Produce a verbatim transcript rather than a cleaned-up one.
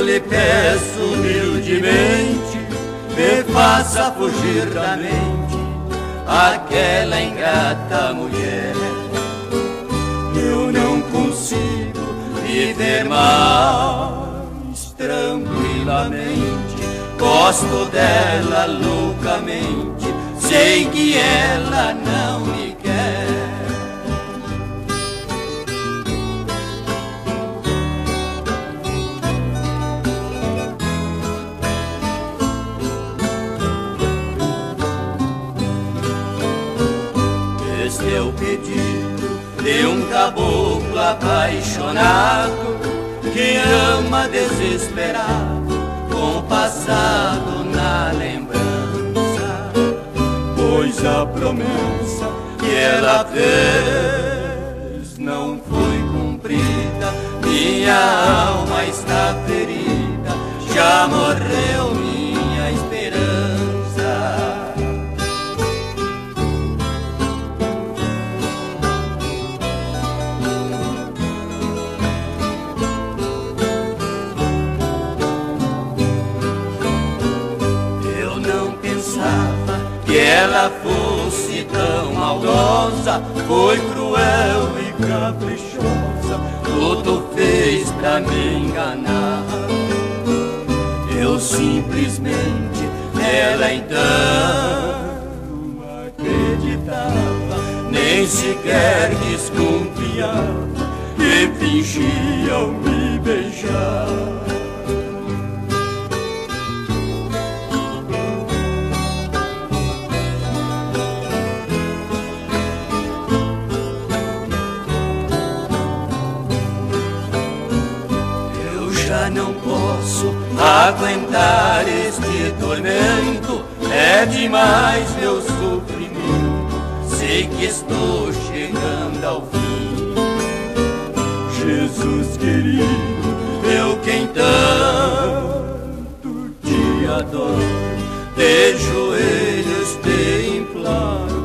lhe peço humildemente, me faça fugir da mente aquela ingrata mulher. Eu não consigo viver mais tranquilamente, gosto dela loucamente, sei que ela não me quer. Este é o pedido de um caboclo apaixonado que ama desesperado com o passado na lembrança, pois a promessa que ela fez não foi cumprida. Minha alma está ferida, já morreu minha esperança. Que ela fosse tão maldosa, foi cruel e caprichosa, tudo fez pra me enganar. Eu simplesmente nela então acreditava, nem sequer desconfiava e fingia ao me beijar. Já não posso aguentar este tormento, é demais meu sofrimento, sei que estou chegando ao fim. Jesus querido, eu quem tanto te adoro, de joelhos te imploro,